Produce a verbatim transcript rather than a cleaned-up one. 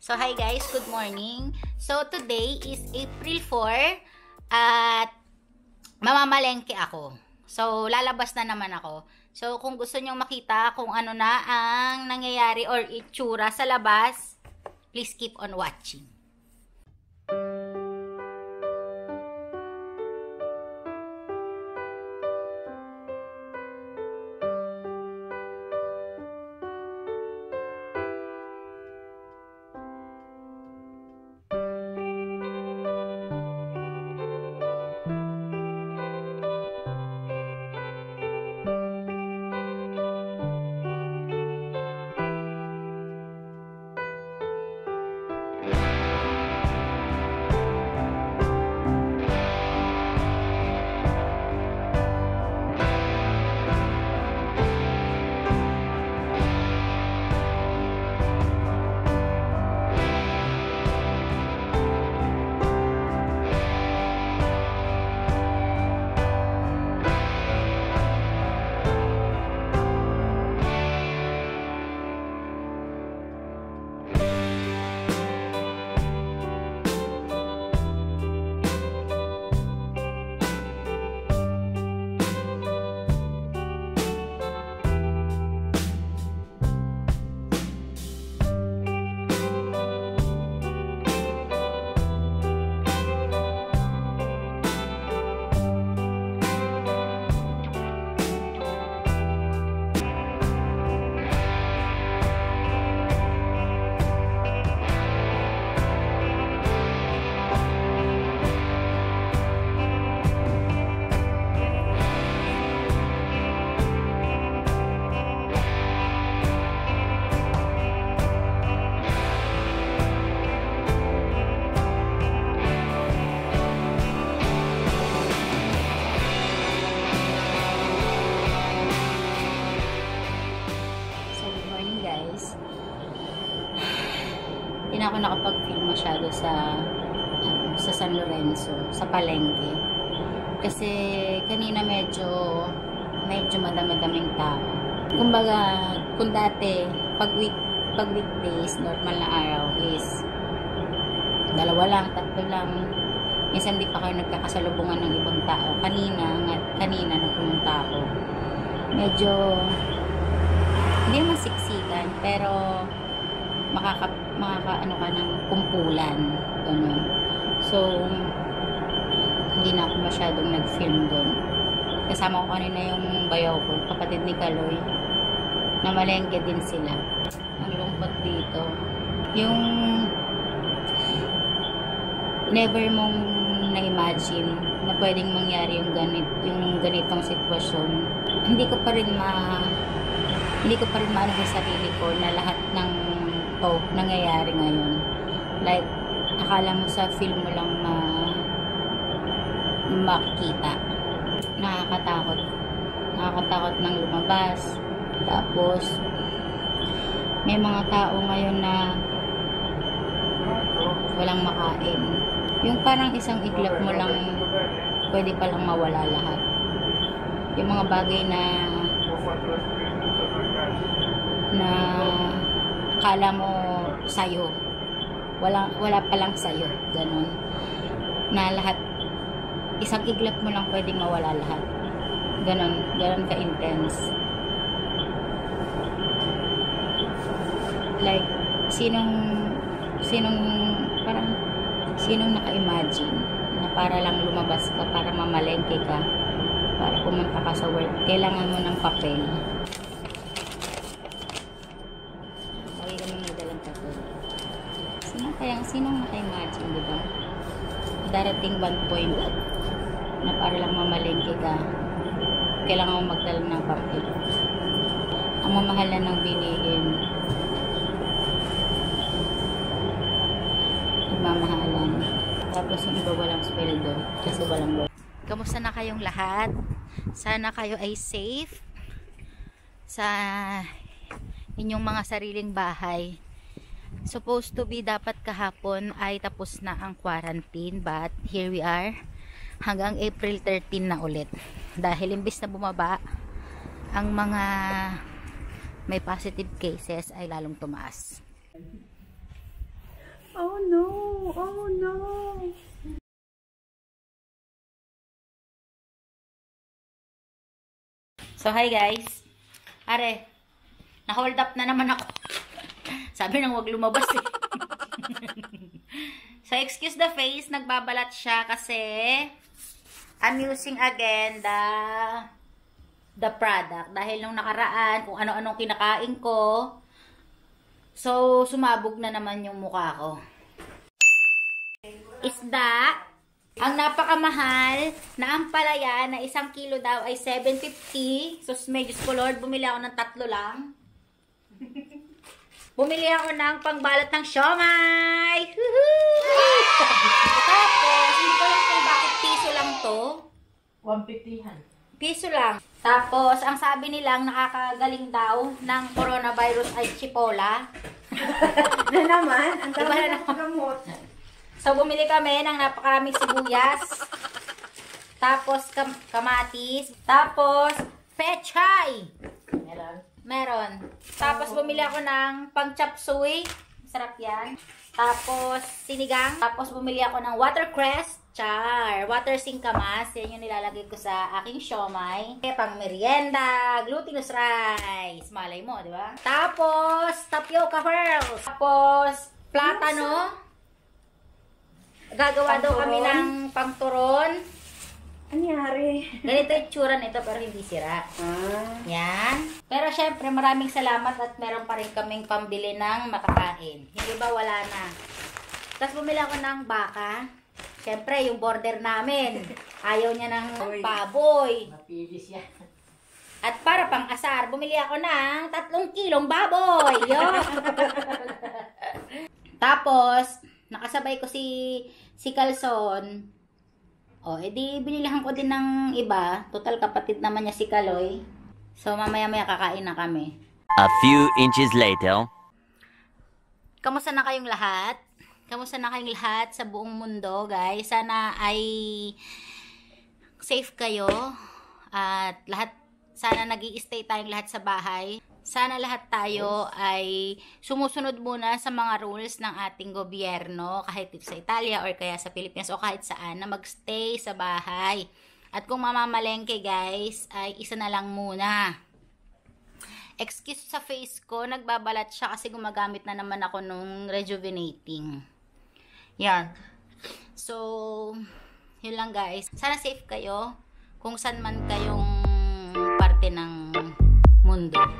So, hi guys, good morning. So, today is April fourth at mamamalengke ako. So, lalabas na naman ako. So, kung gusto nyo makita kung ano na ang nangyayari or itsura sa labas, please keep on watching. Hindi na ako nakapag-film masyado sa ano, sa San Lorenzo, sa palengke. Kasi kanina medyo medyo madami-daming tao. Kumbaga, kung dati pag week pag weekdays, normal na araw is dalawa lang, tatlo lang. Minsan di pa kayo nagkakasalubungan ng ibang tao. Kanina, nga, kanina na pumunta ako. Medyo hindi naman siksikan, pero makaka, makaka ano ka ng kumpulan, ganun. So, hindi na ako masyadong nag-film doon. Kasama ko kanina yung bayaw ko, kapatid ni Kaloy, na malengke din sila. Ang lungkot dito. Yung never mong na-imagine na pwedeng mangyari yung ganit, yung ganitong sitwasyon. Hindi ko pa rin ma hindi ko pa rin maano sa sarili ko na lahat ng to nangyayari ngayon. Like, akala mo sa film mo lang na makikita. Nakakatakot. Nakakatakot ng lumabas. Tapos, may mga tao ngayon na walang makain. Yung parang isang iglap mo lang, pwede palang mawala lahat. Yung mga bagay na na kala mo sayo, wala, wala palang sayo, ganun, na lahat, isang iglap mo lang pwedeng mawala lahat, ganun, ganun ka-intense. Like, sinong sinong parang sinong naka-imagine na para lang lumabas ka, para mamalengke ka, para pumunta ka sa work, kailangan mo ng papel. Sino kaya, sinong naka-imagine, di ba? Darating one point na para lang mamalengke ka, kailangan mo magdala ng papel. Ang mamahalan ng bilihin, mamahalan. Tapos yung iba walang sweldo kasi walang work. Kamusta na kayong lahat? Sana kayo ay safe sa inyong mga sariling bahay. Supposed to be dapat kahapon ay tapos na ang quarantine, but here we are hanggang April thirteenth na ulit, dahil imbis na bumaba ang mga may positive cases ay lalong tumaas. Oh no! Oh no! So, hi guys. Are, na-hold up na naman ako. Sabi nang wag lumabas eh. So, excuse the face. Nagbabalat siya kasi I'm using again the the product. Dahil nung nakaraan, kung ano-anong kinakain ko, so, sumabog na naman yung mukha ko. Isda. Ang napakamahal na ampalaya na isang kilo daw ay seven fifty. So, may Diyos ko Lord, bumili ako ng tatlo lang. Bumili ako ng pangbalat ng siomay. Tapos, hindi ko lang kung bakit piso lang to. one fifty. Piso lang. Tapos, ang sabi nilang nakakagaling daw ng coronavirus ay chipola. Na naman, ang Diba dami na ng gamot. So, bumili kami ng napakaraming sibuyas. Tapos, kam kamatis. Tapos, pechay. Meron. Meron. Tapos, bumili ako ng pang chop suey. Sarap yan. Tapos, sinigang. Tapos, bumili ako ng watercress. Char. Water singkamas. Yan yung nilalagay ko sa aking siomay. Eh, pang merienda. Glutinous rice. Malay mo, di ba? Tapos, tapioca pearls. Tapos, platano. Gagawa daw kami ng pangturon. Anyari? Ganito yung tsura nito pero hindi sira. Ah. Yan. Pero syempre maraming salamat at meron pa rin kaming pambili ng makakain. Hindi ba wala na. Tapos bumili ako ng baka. Syempre yung border namin. Ayaw niya ng baboy. Mapilis yan. At para pang asar, bumili ako ng tatlong kilong baboy. Yun. Tapos, nakasabay ko si si Calzon. O, edi binilihan ko din ng iba. Total kapatid naman niya si Kaloy. So, mamaya-maya kakain na kami. A few inches later. Kamusta na kayong lahat? Kamusta na kayong lahat sa buong mundo, guys? Sana ay safe kayo. At lahat, sana nag-i-stay tayong lahat sa bahay. Sana lahat tayo ay sumusunod muna sa mga rules ng ating gobyerno, kahit sa Italia or kaya sa Pilipinas o kahit saan, na magstay sa bahay. At kung mamamalengke guys, ay isa na lang muna. Excuse sa face ko, nagbabalat siya kasi gumagamit na naman ako nung rejuvenating. Yan. So, yun lang guys. Sana safe kayo kung saan man kayong parte ng mundo.